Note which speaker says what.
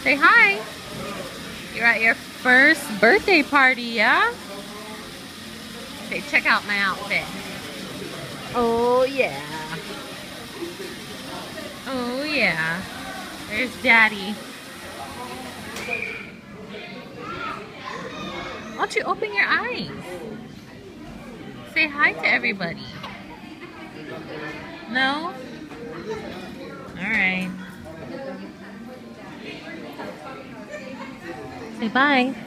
Speaker 1: Say hi. You're at your first birthday party, yeah? Okay, check out my outfit. Oh, yeah. Oh, yeah. There's Daddy. Why don't you open your eyes? Say hi to everybody. No? Alright. Say bye.